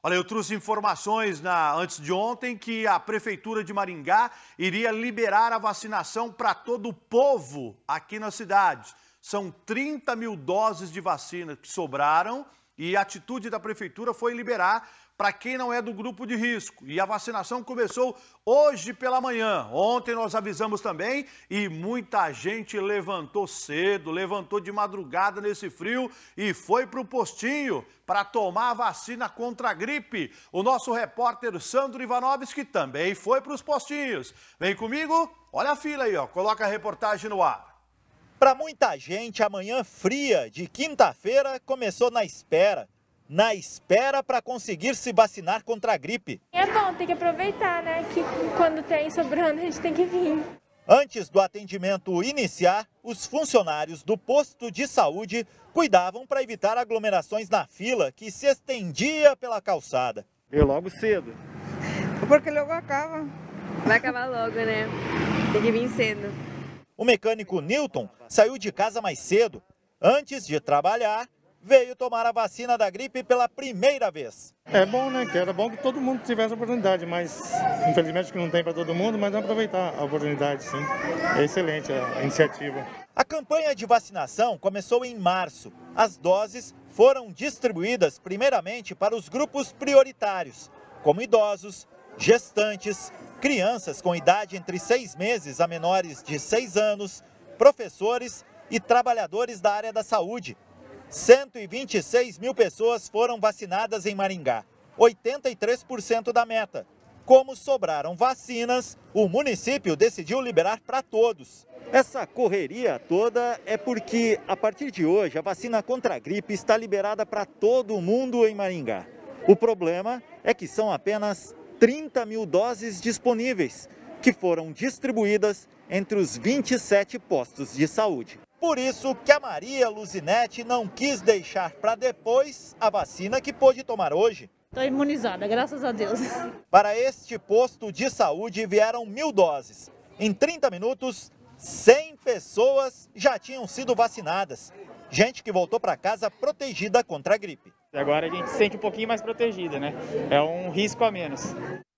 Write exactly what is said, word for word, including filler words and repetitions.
Olha, eu trouxe informações na, antes de ontem que a Prefeitura de Maringá iria liberar a vacinação para todo o povo aqui na cidade. São trinta mil doses de vacina que sobraram e a atitude da Prefeitura foi liberar para quem não é do grupo de risco. E a vacinação começou hoje pela manhã. Ontem nós avisamos também e muita gente levantou cedo, levantou de madrugada nesse frio e foi para o postinho para tomar a vacina contra a gripe. O nosso repórter Sandro Ivanovski também foi para os postinhos. Vem comigo? Olha a fila aí, ó. Coloca a reportagem no ar. Para muita gente, a manhã fria de quinta-feira começou na espera. Na espera para conseguir se vacinar contra a gripe. É bom, tem que aproveitar, né? Que quando tem sobrando, a gente tem que vir. Antes do atendimento iniciar, os funcionários do posto de saúde cuidavam para evitar aglomerações na fila que se estendia pela calçada. Eu logo cedo. Porque logo acaba. Vai acabar logo, né? Tem que vir cedo. O mecânico Newton saiu de casa mais cedo. Antes de trabalhar, veio tomar a vacina da gripe pela primeira vez. É bom, né? Que era bom que todo mundo tivesse a oportunidade, mas infelizmente que não tem para todo mundo, mas vamos aproveitar a oportunidade, sim. É excelente a iniciativa. A campanha de vacinação começou em março. As doses foram distribuídas primeiramente para os grupos prioritários, como idosos, gestantes, crianças com idade entre seis meses a menores de seis anos, professores e trabalhadores da área da saúde. cento e vinte e seis mil pessoas foram vacinadas em Maringá, oitenta e três por cento da meta. Como sobraram vacinas, o município decidiu liberar para todos. Essa correria toda é porque, a partir de hoje, a vacina contra a gripe está liberada para todo mundo em Maringá. O problema é que são apenas trinta mil doses disponíveis, que foram distribuídas entre os vinte e sete postos de saúde. Por isso que a Maria Luzinete não quis deixar para depois a vacina que pôde tomar hoje. Estou imunizada, graças a Deus. Para este posto de saúde vieram mil doses. Em trinta minutos, cem pessoas já tinham sido vacinadas. Gente que voltou para casa protegida contra a gripe. Agora a gente se sente um pouquinho mais protegida, né? É um risco a menos.